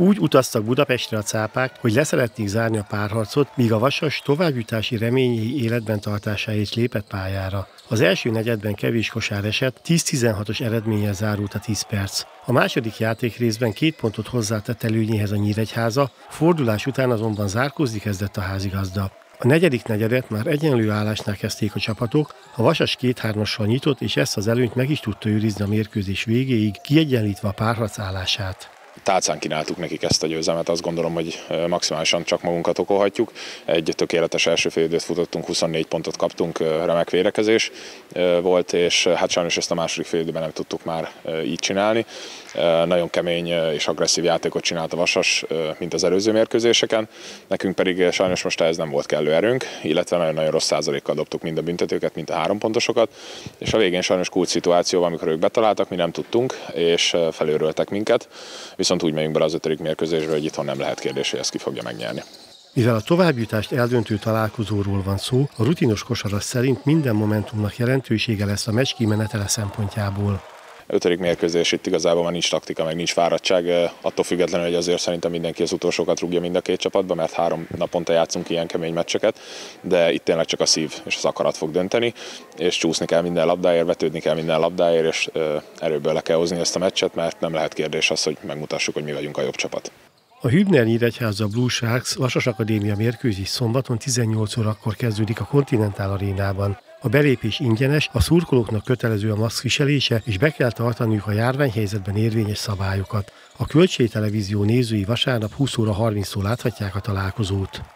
Úgy utaztak Budapestre a cápák, hogy leszerették zárni a párharcot, míg a Vasas továbbjutási reményei életben tartásáért lépett pályára. Az első negyedben kevés kosár esett, 10-16-os eredménnyel zárult a 10 perc. A második játékrészben 2 pontot hozzátett előnyéhez a Nyíregyháza, fordulás után azonban zárkózni kezdett a házigazda. A negyedik negyedet már egyenlő állásnál kezdték a csapatok, a Vasas 2-3-assal nyitott, és ezt az előnyt meg is tudta őrizni a mérkőzés végéig, kiegyenlítve a párharc állását. Tálcán kínáltuk nekik ezt a győzelmet, azt gondolom, hogy maximálisan csak magunkat okolhatjuk. Egy tökéletes első félidőt futottunk, 24 pontot kaptunk, remek védekezés volt, és hát sajnos ezt a második félidőben nem tudtuk már így csinálni. Nagyon kemény és agresszív játékot csinált a Vasas, mint az előző mérkőzéseken. Nekünk pedig sajnos most ez nem volt kellő erőnk, illetve nagyon-nagyon rossz százalékkal dobtuk mind a büntetőket, mind a 3 pontosokat, és a végén sajnos kulcs szituációban, amikor ők betaláltak, mi nem tudtunk, és felőröltek minket. Viszont úgy megyünk bele az 5. mérkőzésbe, hogy itthon nem lehet kérdés, hogy ezt ki fogja megnyerni. Mivel a továbbjutást eldöntő találkozóról van szó, a rutinos kosaras szerint minden momentumnak jelentősége lesz a meccs kimenetele szempontjából. 5. mérkőzés, itt igazából már nincs taktika, meg nincs fáradtság, attól függetlenül, hogy azért szerintem mindenki az utolsókat rúgja mind a 2 csapatba, mert 3 naponta játszunk ilyen kemény meccseket, de itt tényleg csak a szív és az akarat fog dönteni, és csúszni kell minden labdáért, vetődni kell minden labdáért, és erőből le kell hozni ezt a meccset, mert nem lehet kérdés az, hogy megmutassuk, hogy mi vagyunk a jobb csapat. A Hübner Nyíregyháza Blue Sharks Vasas Akadémia mérkőzés szombaton 18 órakor kezdődik a Continental Arénában. A belépés ingyenes, a szurkolóknak kötelező a maszk viselése, és be kell tartaniuk a járványhelyzetben érvényes szabályokat. A Kölcsey Televízió nézői vasárnap 20 óra 30-tól láthatják a találkozót.